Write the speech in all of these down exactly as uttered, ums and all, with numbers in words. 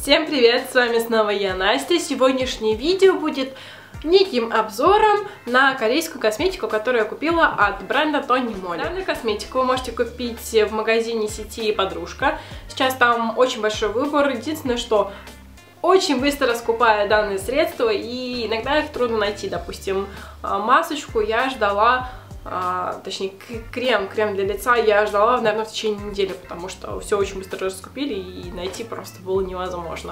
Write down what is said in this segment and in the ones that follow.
Всем привет, с вами снова я, Настя. Сегодняшнее видео будет неким обзором на корейскую косметику, которую я купила от бренда Тони Моли. Данную косметику вы можете купить в магазине сети Подружка. Сейчас там очень большой выбор. Единственное, что очень быстро раскупаю данные средства, и иногда их трудно найти. Допустим, масочку я ждала, а, точнее крем, крем для лица я ждала, наверное, в течение недели, потому что все очень быстро раскупили и найти просто было невозможно.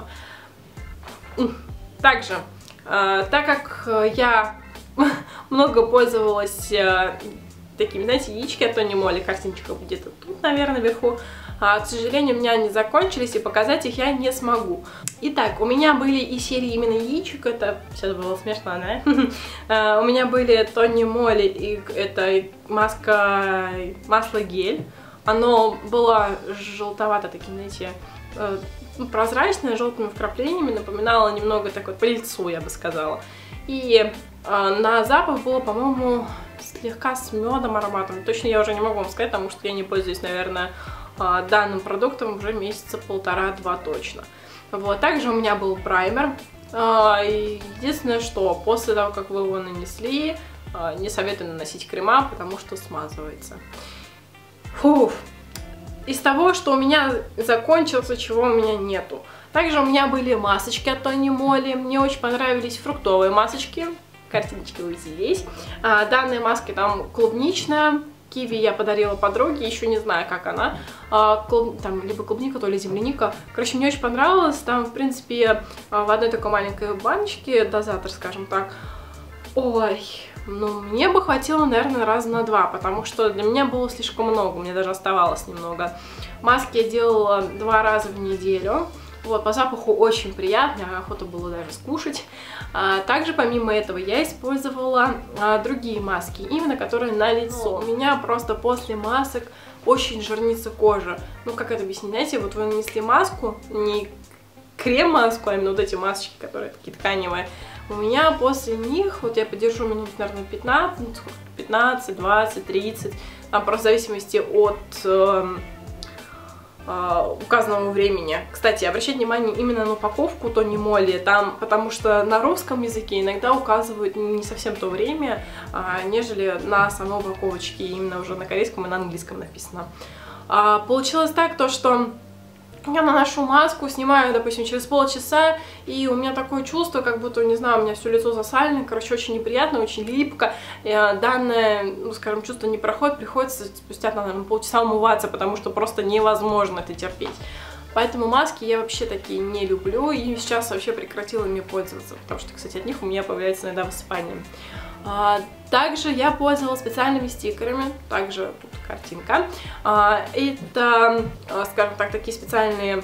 Также, а, так как я много пользовалась а, такими, знаете, яички от Тони Моли, картиночка где-то тут, наверное, вверху, а, к сожалению, у меня они закончились, и показать их я не смогу. Итак, у меня были и серии именно яичек, это сейчас было смешно, да? У меня были Тони Моли, и это маска, масло гель. Оно было желтовато, таким, знаете, прозрачное, желтыми вкраплениями, напоминало немного так вот по лицу, я бы сказала. И на запах было, по-моему, слегка с медом ароматом. Точно я уже не могу вам сказать, потому что я не пользуюсь, наверное, данным продуктом уже месяца полтора-два точно. Вот. Также у меня был праймер. Единственное, что после того, как вы его нанесли, не советую наносить крема, потому что смазывается. Фух. Из того, что у меня закончился, чего у меня нету. Также у меня были масочки от Тони Моли. Мне очень понравились фруктовые масочки. Картиночки вы здесь. Данные маски там клубничная. Киви я подарила подруге, еще не знаю, как она. А, клуб... Там либо клубника, то ли земляника. Короче, мне очень понравилось. Там, в принципе, в одной такой маленькой баночке дозатор, скажем так. Ой, ну, мне бы хватило, наверное, раза на два, потому что для меня было слишком много, мне даже оставалось немного. Маски я делала два раза в неделю. Вот, по запаху очень приятно, охота было даже скушать. А, также, помимо этого, я использовала а, другие маски, именно которые на лицо. У меня просто после масок очень жирнится кожа. Ну, как это объяснить? Знаете, вот вы нанесли маску, не крем-маску, а именно вот эти масочки, которые такие тканевые. У меня после них, вот я подержу минут, наверное, пятнадцать, пятнадцать, двадцать, тридцать, там просто в зависимости от... Э, указанного времени. Кстати, обращайте внимание именно на упаковку Тони Моли, там, потому что на русском языке иногда указывают не совсем то время, а, нежели на самой упаковочке, именно уже на корейском и на английском написано. А, получилось так, то что я наношу маску, снимаю, допустим, через полчаса, и у меня такое чувство, как будто, не знаю, у меня все лицо засалено, короче, очень неприятно, очень липко. И, данное, ну, скажем, чувство не проходит, приходится спустя, наверное, полчаса умываться, потому что просто невозможно это терпеть. Поэтому маски я вообще такие не люблю, и сейчас вообще прекратила ими пользоваться, потому что, кстати, от них у меня появляется иногда высыпание. Также я пользовалась специальными стикерами, также тут картинка. Это, скажем так, такие специальные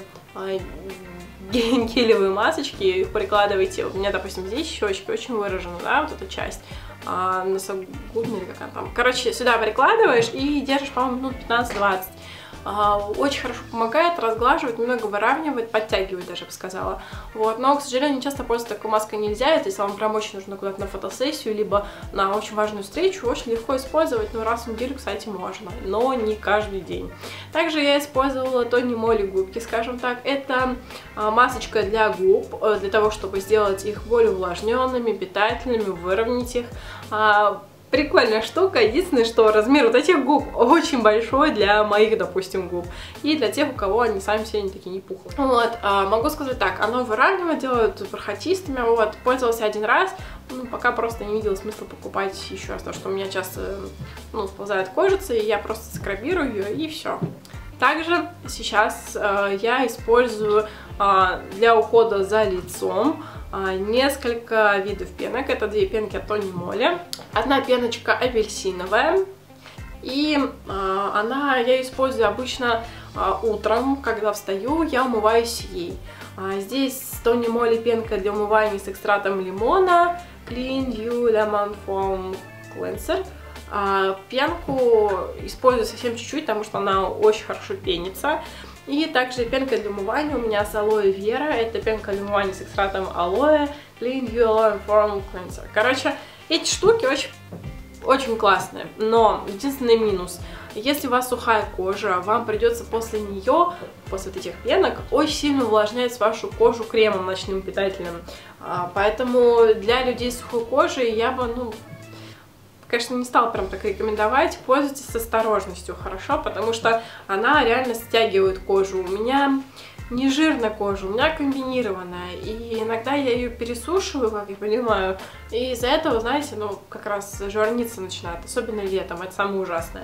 гелевые масочки, их прикладываете. У меня, допустим, здесь щечки очень выражены, да, вот эта часть. Носогубная или как она там. Короче, сюда прикладываешь и держишь, по-моему, минут пятнадцать-двадцать. Очень хорошо помогает, разглаживает, немного выравнивает, подтягивает даже, бы сказала. Вот. Но, к сожалению, часто пользоваться такой маской нельзя. Это если вам прям очень нужно куда-то на фотосессию, либо на очень важную встречу, очень легко использовать. Но раз в неделю, кстати, можно, но не каждый день. Также я использовала Тони Моли губки, скажем так. Это масочка для губ, для того, чтобы сделать их более увлажненными, питательными, выровнять их. Прикольная штука, единственное, что размер вот этих губ очень большой для моих, допустим, губ. И для тех, у кого они сами все не такие не пухлые. Вот, а, могу сказать так, оно выравнивает, делает бархатистыми, вот, пользовался один раз, ну, пока просто не видела смысла покупать еще раз, потому что у меня часто, ну, сползает кожица, и я просто скрабирую ее, и все. Также сейчас э, я использую э, для ухода за лицом э, несколько видов пенок. Это две пенки от Тони Моли. Одна пеночка апельсиновая. И э, она, я использую обычно э, утром, когда встаю, я умываюсь ей. А здесь Тони Моли пенка для умывания с экстратом лимона. Clean You Lemon Foam Cleanser. А пенку использую совсем чуть-чуть, потому что она очень хорошо пенится. И также пенка для умывания у меня с алоэ вера. Это пенка для умывания с экстратом алоэ. Clean You Aloe Foam Cleanser. Короче, эти штуки очень, очень классные. Но единственный минус. Если у вас сухая кожа, вам придется после нее, после вот этих пенок, очень сильно увлажнять вашу кожу кремом ночным питательным. Поэтому для людей с сухой кожей я бы, ну, конечно, не стала прям так рекомендовать. Пользуйтесь с осторожностью, хорошо? Потому что она реально стягивает кожу. У меня не жирная кожа, у меня комбинированная. И иногда я ее пересушиваю, как я понимаю. И из-за этого, знаете, ну, как раз жирниться начинает. Особенно летом. Это самое ужасное.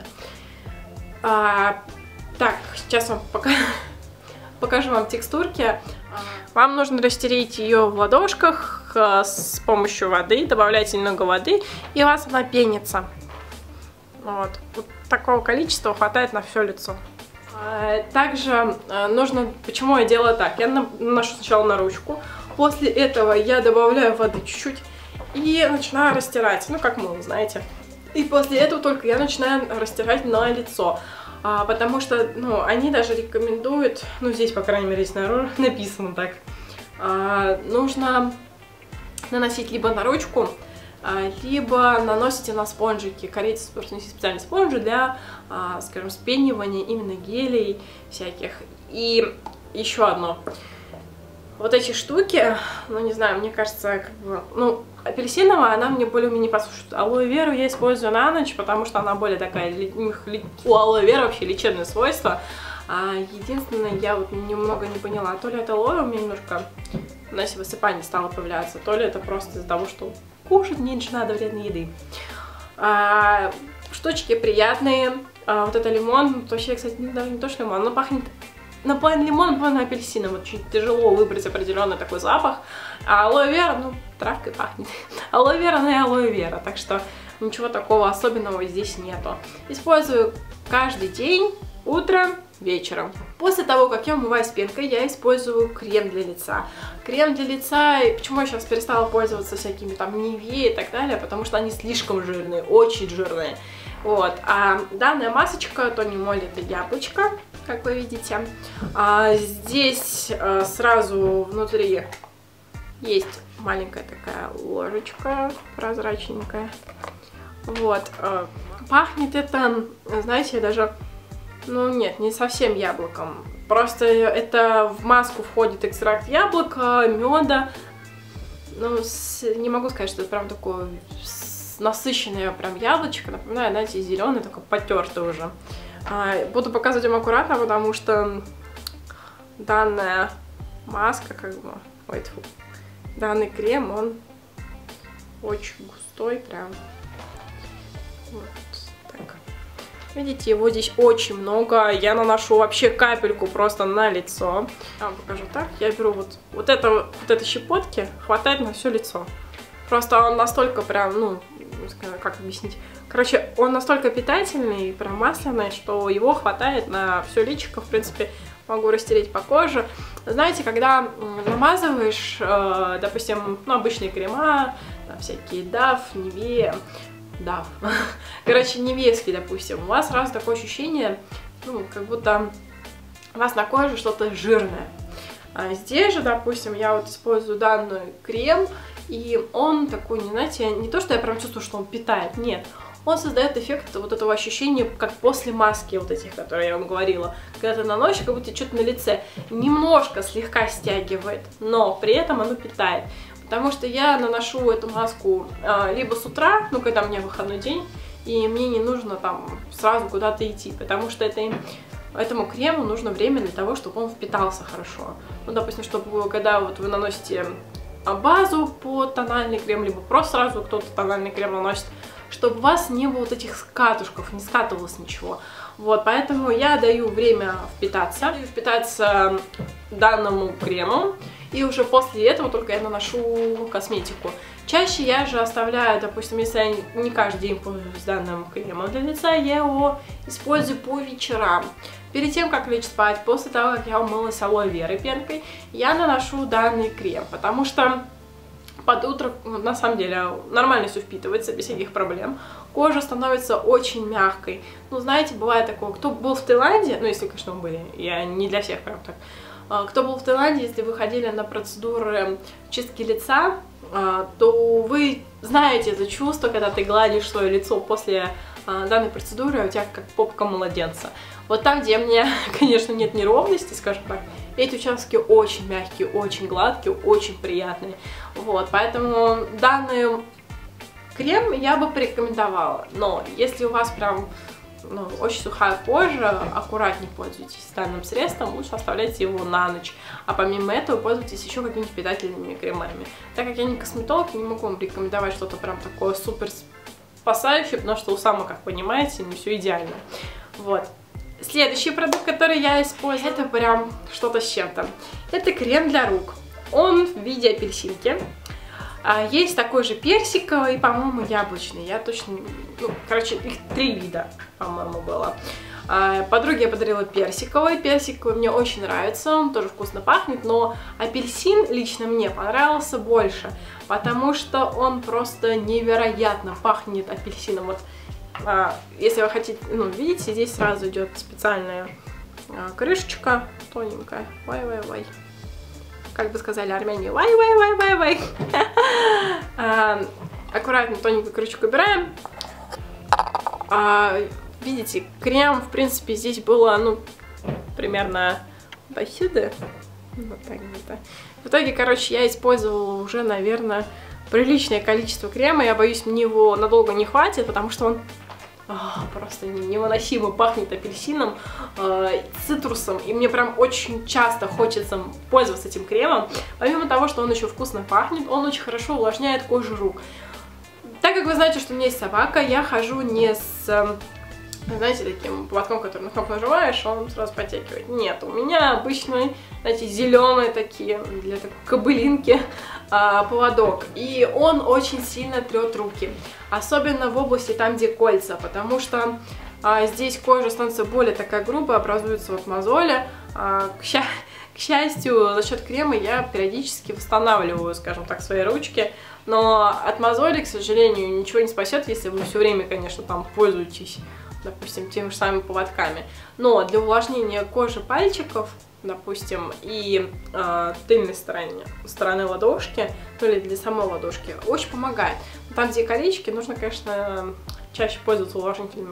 А, так, сейчас вам пока... покажу вам текстурки. Вам нужно растереть ее в ладошках с помощью воды, добавляйте немного воды, и у вас она пенится. Вот. Вот такого количества хватает на все лицо. Также нужно, почему я делаю так, я наношу сначала на ручку, после этого я добавляю воды чуть-чуть и начинаю растирать, ну как мыло, знаете. И после этого только я начинаю растирать на лицо. А, потому что, ну, они даже рекомендуют, ну, здесь, по крайней мере, снаружи написано так, а, нужно наносить либо на ручку, а, либо наносите на спонжики. Корейцы носят специальные спонжи для, а, скажем, спенивания именно гелей всяких. И еще одно. Вот эти штуки, ну, не знаю, мне кажется, как бы, ну, апельсиновая, она мне более-менее послушает. Алоэ веру я использую на ночь, потому что она более такая, у алоэ веры вообще лечебное свойство. А единственное, я вот немного не поняла, то ли это алоэ у меня немножко на высыпание стало появляться, то ли это просто из-за того, что кушать меньше надо вредной еды. А, штучки приятные, а, вот это лимон, вообще, кстати, не, даже не то, что лимон, оно пахнет... Наполовину лимон, наполовину апельсином. Очень тяжело выбрать определенный такой запах. А алоэ вера, ну, травкой пахнет. Алоэ вера, она и алоэ вера. Так что ничего такого особенного здесь нету. Использую каждый день, утром, вечером. После того, как я умываюсь пенкой, я использую крем для лица. Крем для лица, и почему я сейчас перестала пользоваться всякими там Nivea и так далее, потому что они слишком жирные, очень жирные. Вот. А данная масочка Тони Моли — это яблочко, как вы видите. А здесь а, сразу внутри есть маленькая такая ложечка прозрачненькая. Вот. А, пахнет это, знаете, даже, ну нет, не совсем яблоком. Просто это в маску входит экстракт яблока, меда. Ну, с, не могу сказать, что это прям такое насыщенное прям яблочко. Напоминаю, знаете, зеленый, только потертый уже. А, буду показывать вам аккуратно, потому что данная маска, как бы, ой, тьфу, данный крем, он очень густой, прям. Вот так. Видите, его здесь очень много. Я наношу вообще капельку просто на лицо. Я вам покажу так. Я беру вот, вот, это, вот этой щепотки, хватает на все лицо. Просто он настолько прям, ну, как объяснить. Короче, он настолько питательный, прям масляный, что его хватает на все личико. В принципе, могу растереть по коже. Знаете, когда намазываешь, э, допустим, ну, обычные крема, там, всякие Дав, Nivea, Дав, короче, невески, допустим, у вас сразу такое ощущение, ну, как будто у вас на коже что-то жирное. А здесь же, допустим, я вот использую данный крем, и он такой, не знаете, не то, что я прям чувствую, что он питает, нет. Он создает эффект вот этого ощущения, как после маски вот этих, которые я вам говорила. Когда ты наносишь, как будто что-то на лице. Немножко слегка стягивает, но при этом оно питает. Потому что я наношу эту маску а, либо с утра, ну, когда у меня выходной день, и мне не нужно там сразу куда-то идти, потому что это, этому крему нужно время для того, чтобы он впитался хорошо. Ну, допустим, чтобы когда вот вы наносите базу под тональный крем, либо просто сразу кто-то тональный крем наносит, чтобы у вас не было вот этих катушков, не скатывалось ничего. Вот, поэтому я даю время впитаться, впитаться данному крему, и уже после этого только я наношу косметику. Чаще я же оставляю, допустим, если я не каждый день пользуюсь данным кремом для лица, я его использую по вечерам. Перед тем, как лечь спать, после того, как я умылась алоэ верой пенкой, я наношу данный крем, потому что под утро, на самом деле, нормально все впитывается, без всяких проблем. Кожа становится очень мягкой. Ну, знаете, бывает такое, кто был в Таиланде, ну, если, конечно, вы были, я не для всех прям так, кто был в Таиланде, если вы ходили на процедуры чистки лица, то вы знаете это чувство, когда ты гладишь свое лицо после а, данной процедуры, а у тебя как попка младенца. Вот там, где у меня, конечно, нет неровности, скажем так, эти участки очень мягкие, очень гладкие, очень приятные. Вот, поэтому данный крем я бы порекомендовала. Но если у вас прям ну, очень сухая кожа, аккуратнее пользуйтесь данным средством, лучше оставляйте его на ночь. А помимо этого пользуйтесь еще какими-нибудь питательными кремами. Так как я не косметолог, я не могу вам рекомендовать что-то прям такое супер спасающее, потому что вы сами, как понимаете, не все идеально. Вот. Следующий продукт, который я использую, это прям что-то с чем-то. Это крем для рук. Он в виде апельсинки. Есть такой же персиковый, по-моему, яблочный. Я точно... Ну, короче, их три вида, по-моему, было. Подруге я подарила персиковый. Персиковый мне очень нравится, он тоже вкусно пахнет, но апельсин лично мне понравился больше, потому что он просто невероятно пахнет апельсином. Вот, если вы хотите, ну, видите, здесь сразу идет специальная крышечка тоненькая. Вай-вай-вай. Как бы сказали армяне, вай-вай-вай-вай-вай. Аккуратно тоненькую крышечку убираем. А, видите, крем, в принципе, здесь было, ну, примерно до сюда. Вот так где-то. В итоге, короче, я использовала уже, наверное, приличное количество крема. Я боюсь, мне его надолго не хватит, потому что он а, просто невыносимо пахнет апельсином, э, цитрусом, и мне прям очень часто хочется пользоваться этим кремом. Помимо того, что он еще вкусно пахнет, он очень хорошо увлажняет кожу рук. Так как вы знаете, что у меня есть собака, я хожу не с, знаете, таким поводком, который на кнопку нажимаешь, он сразу подтягивает. Нет, у меня обычные, знаете, зеленые такие, для такой кобылинки, а, поводок. И он очень сильно трет руки. Особенно в области там, где кольца, потому что а, здесь кожа становится более такая грубая, образуются вот мозоли. А, к, ща к счастью, за счет крема я периодически восстанавливаю, скажем так, свои ручки. Но от мозолей, к сожалению, ничего не спасет, если вы все время, конечно, там пользуетесь, допустим, теми же самыми поводками. Но для увлажнения кожи пальчиков, допустим, и э, тыльной стороны, стороны ладошки, ну или для самой ладошки, очень помогает. Там, где колечки, нужно, конечно, чаще пользоваться увлажнителем.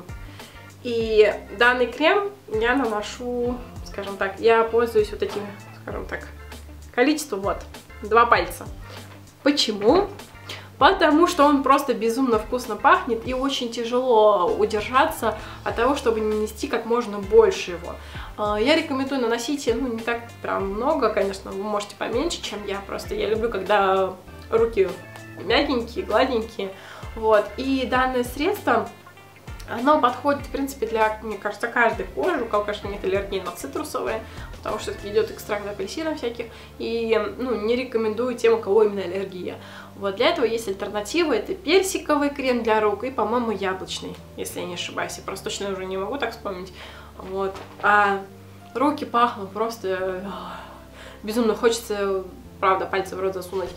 И данный крем я наношу, скажем так, я пользуюсь вот этим, скажем так, количеством, вот, два пальца. Почему? Потому что он просто безумно вкусно пахнет и очень тяжело удержаться от того, чтобы не нанести как можно больше его. Я рекомендую наносить, ну, не так прям много, конечно, вы можете поменьше, чем я, просто я люблю, когда руки мягенькие, гладенькие, вот. И данное средство, оно подходит, в принципе, для, мне кажется, каждой кожи, у кого, конечно, нет аллергии на цитрусовые, потому что идет экстракт апельсинов всяких, и, ну, не рекомендую тем, у кого именно аллергия. Вот, для этого есть альтернатива, это персиковый крем для рук и, по-моему, яблочный, если я не ошибаюсь, я просто точно уже не могу так вспомнить, вот. А руки пахнут просто безумно, хочется, правда, пальцы в рот засунуть.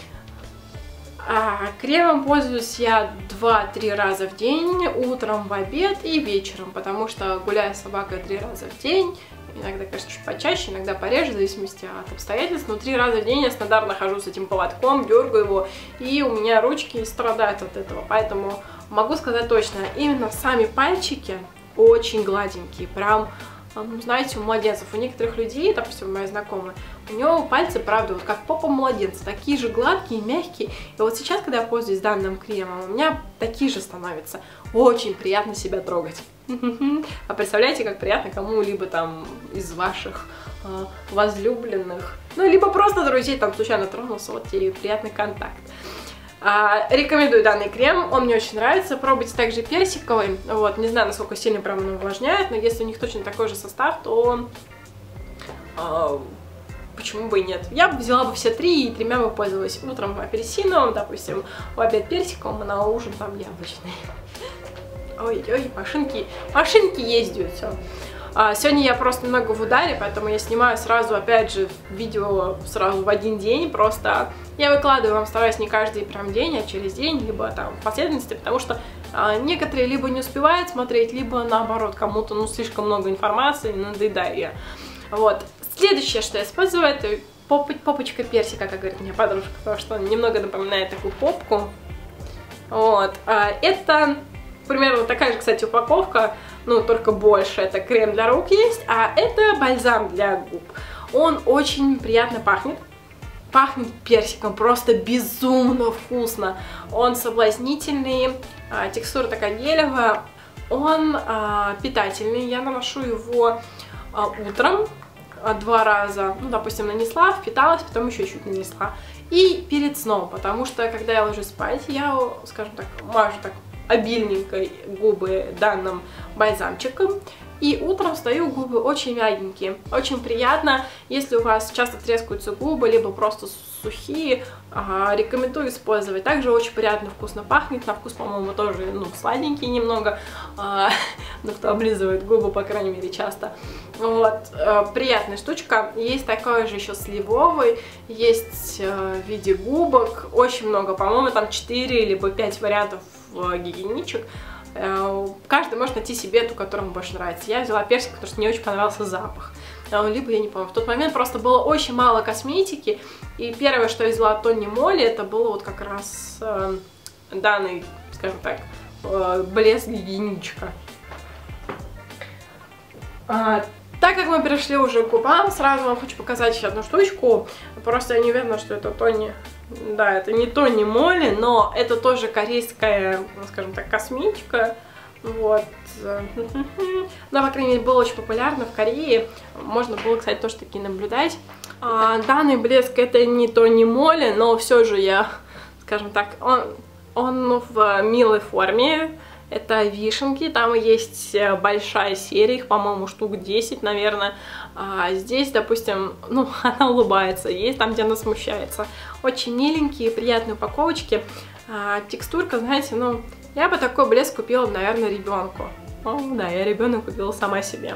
А, кремом пользуюсь я два-три раза в день, утром, в обед и вечером, потому что гуляю с собакой три раза в день, иногда, конечно, чуть почаще, иногда пореже, в зависимости от обстоятельств, но три раза в день я стандартно хожу с этим поводком, дергаю его, и у меня ручки страдают от этого, поэтому могу сказать точно, именно сами пальчики очень гладенькие, прям, знаете, у младенцев, у некоторых людей, допустим, мои знакомые, у него пальцы, правда, вот как попа младенца, такие же гладкие, мягкие. И вот сейчас, когда я пользуюсь данным кремом, у меня такие же становятся. Очень приятно себя трогать. А представляете, как приятно кому-либо там из ваших э, возлюбленных, ну, либо просто друзей там случайно тронулся, вот тебе приятный контакт. А, рекомендую данный крем, он мне очень нравится. Пробуйте также персиковый. Вот, не знаю, насколько сильно прям он увлажняет, но если у них точно такой же состав, то а, почему бы и нет. Я бы взяла бы все три и тремя бы пользовалась. Утром апельсиновым, допустим, в обед персиковым, а на ужин там яблочный. Ой-ой, машинки, машинки ездят, все. А, сегодня я просто немного в ударе, поэтому я снимаю сразу, опять же, видео сразу в один день, просто я выкладываю вам, стараюсь не каждый прям день, а через день, либо там в последовательности, потому что а, некоторые либо не успевают смотреть, либо наоборот, кому-то, ну, слишком много информации, надоедаю я. Вот. Следующее, что я использую, это поп попочка персика, как говорит мне подружка, потому что он немного напоминает такую попку. Вот. Это примерно такая же, кстати, упаковка, ну, только больше. Это крем для рук есть, а это бальзам для губ. Он очень приятно пахнет. Пахнет персиком, просто безумно вкусно. Он соблазнительный, текстура такая гелевая. Он а, питательный. Я наношу его а, утром а, два раза. Ну, допустим, нанесла, впиталась, потом еще чуть нанесла. И перед сном, потому что, когда я ложусь спать, я, скажем так, мажу так обильненько губы данным бальзамчиком. И утром встаю, губы очень мягенькие, очень приятно. Если у вас часто трескаются губы, либо просто сухие, ага, рекомендую использовать. Также очень приятно, вкусно пахнет. На вкус, по-моему, тоже, ну, сладенький немного. А, ну, кто облизывает губы, по крайней мере, часто. Вот, а, приятная штучка. Есть такой же еще сливовый, есть а, в виде губок. Очень много, по-моему, там четыре либо пять вариантов а, гигиеничек. Каждый может найти себе ту, которая ему больше нравится. Я взяла персик, потому что мне очень понравился запах. Либо, я не помню, в тот момент просто было очень мало косметики. И первое, что я взяла от Тони Моли, это было вот как раз э, данный, скажем так, э, блеск гигиеничка. А, так как мы перешли уже к губам, сразу вам хочу показать еще одну штучку. Просто я не уверена, что это Тони... Да, это не Тони Моли, но это тоже корейская, скажем так, косметика. Вот. Но, по крайней мере, было очень популярно в Корее. Можно было, кстати, тоже такие наблюдать. А, данный блеск это не Тони Моли, но все же я, скажем так, он, он в милой форме. Это вишенки, там есть большая серия, их, по-моему, штук десять, наверное. А здесь, допустим, ну, она улыбается, есть там, где она смущается. Очень миленькие, приятные упаковочки. А, текстурка, знаете, ну, я бы такой блеск купила, наверное, ребенку. Ну, да, я ребенок купила сама себе.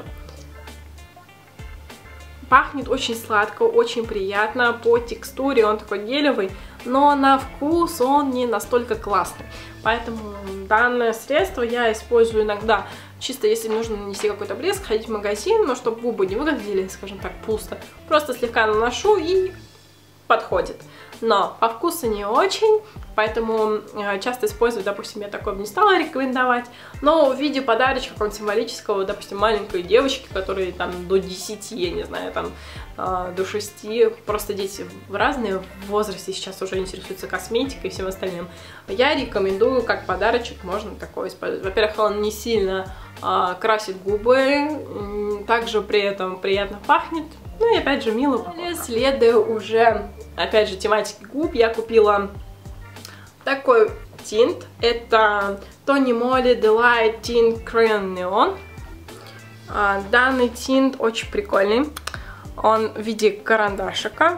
Пахнет очень сладко, очень приятно. По текстуре он такой гелевый, но на вкус он не настолько классный. Поэтому данное средство я использую иногда, чисто если нужно нанести какой-то блеск, ходить в магазин, но чтобы губы не выглядели, скажем так, пусто. Просто слегка наношу и подходит. Но по вкусу не очень, поэтому часто использую, допустим, я такое бы не стала рекомендовать, но в виде подарочка какого-нибудь символического, допустим, маленькой девочки, которые там до десяти, я не знаю, там до шести, просто дети в разные возрасте сейчас уже интересуются косметикой и всем остальным, я рекомендую как подарочек, можно такое использовать. Во-первых, он не сильно а, красит губы, также при этом приятно пахнет. Ну и опять же мило. Следуя уже, опять же, тематике губ, я купила такой тинт. Это Тони Моли Delight Tint Crayon Neon. А, данный тинт очень прикольный. Он в виде карандашика.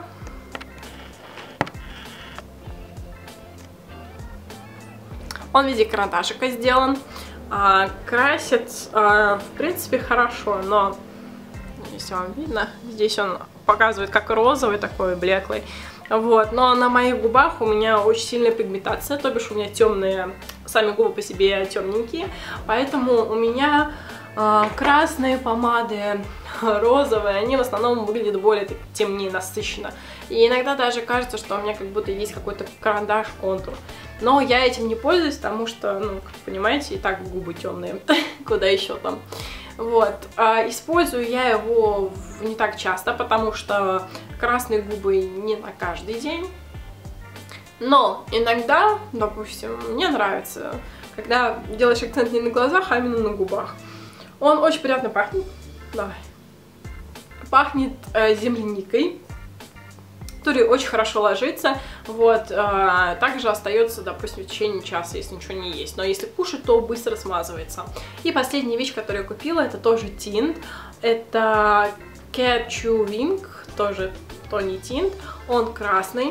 Он в виде карандашика сделан. А, красит, а, в принципе, хорошо, но... Если вам видно, здесь он показывает как розовый, такой блеклый. Вот, но на моих губах у меня очень сильная пигментация, то бишь у меня темные, сами губы по себе темненькие, поэтому у меня э, красные помады, розовые, они в основном выглядят более темнее, насыщенно. И иногда даже кажется, что у меня как будто есть какой-то карандаш-контур. Но я этим не пользуюсь, потому что, ну, как понимаете, и так губы темные, куда еще там. Вот, а, использую я его не так часто, потому что красные губы не на каждый день. Но иногда, допустим, мне нравится, когда делаешь акцент не на глазах, а именно на губах. Он очень приятно пахнет. Давай. Пахнет э, земляникой, который очень хорошо ложится. Вот, э, также остается, допустим, в течение часа, если ничего не есть. Но если кушать, то быстро смазывается. И последняя вещь, которую я купила, это тоже тинт. Это Cat Chewing, тоже Тони тинт. Он красный.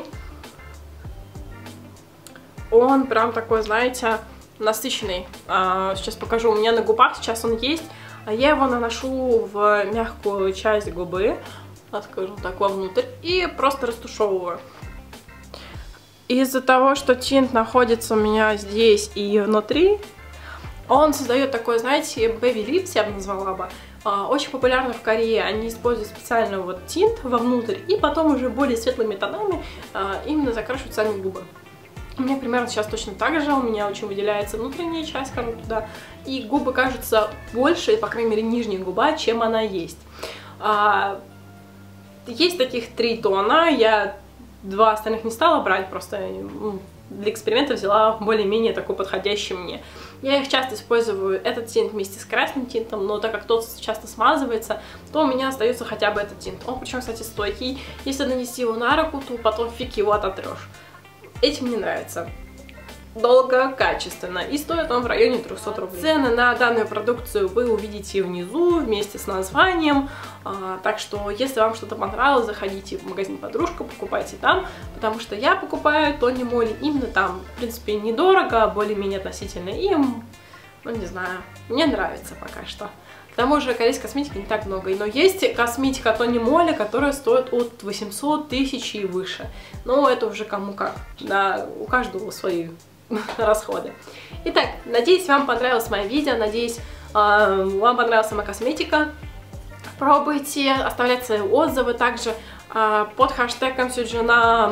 Он прям такой, знаете, насыщенный. Э, сейчас покажу. У меня на губах сейчас он есть. Я его наношу в мягкую часть губы, скажем так, вовнутрь, и просто растушевываю. Из-за того, что тинт находится у меня здесь и внутри, он создает такой, знаете, baby lips, я бы назвала бы. Очень популярно в Корее, они используют специально вот тинт вовнутрь, и потом уже более светлыми тонами именно закрашивают сами губы. У меня примерно сейчас точно так же, у меня очень выделяется внутренняя часть, скажем, туда, и губы кажутся больше, по крайней мере, нижняя губа, чем она есть. А, есть таких три тона, я два остальных не стала брать, просто ну, для эксперимента взяла более-менее такой подходящий мне. Я их часто использую, этот тинт вместе с красным тинтом, но так как тот часто смазывается, то у меня остается хотя бы этот тинт. Он причем, кстати, стойкий, если нанести его на руку, то потом фиг его ототрешь. Этим мне нравится. Долго, качественно, и стоит он в районе трёхсот рублей. Цены на данную продукцию вы увидите внизу вместе с названием, а, так что если вам что-то понравилось, заходите в магазин Подружка, покупайте там, потому что я покупаю Тони Моли именно там. В принципе, недорого, более-менее относительно им, ну не знаю, мне нравится пока что. К тому же корейской косметики не так много, но есть косметика Тони Моли, которая стоит от восьмисот тысяч и выше. Но это уже кому как, да, у каждого свои расходы. Итак, надеюсь, вам понравилось мое видео, надеюсь, вам понравилась сама косметика. Пробуйте, оставлять свои отзывы также под хэштегом Сюджина.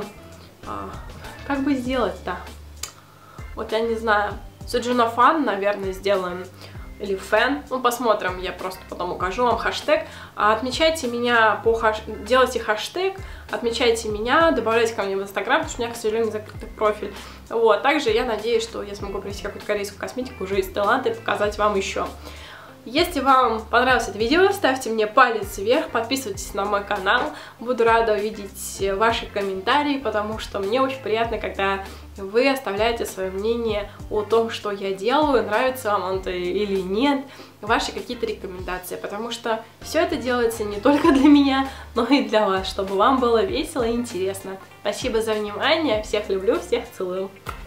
Как бы сделать-то? Вот я не знаю. Сюджина фан, наверное, сделаем. Или фэн. Ну, посмотрим, я просто потом укажу вам хэштег. Отмечайте меня по хэш... делайте хэштег, отмечайте меня, добавляйте ко мне в Инстаграм, потому что у меня, к сожалению, закрытый профиль. Вот, также я надеюсь, что я смогу привести какую-то корейскую косметику уже из Таиланда и показать вам еще. Если вам понравилось это видео, ставьте мне палец вверх, подписывайтесь на мой канал. Буду рада увидеть ваши комментарии, потому что мне очень приятно, когда вы оставляете свое мнение о том, что я делаю, нравится вам это или нет, ваши какие-то рекомендации, потому что все это делается не только для меня, но и для вас, чтобы вам было весело и интересно. Спасибо за внимание, всех люблю, всех целую.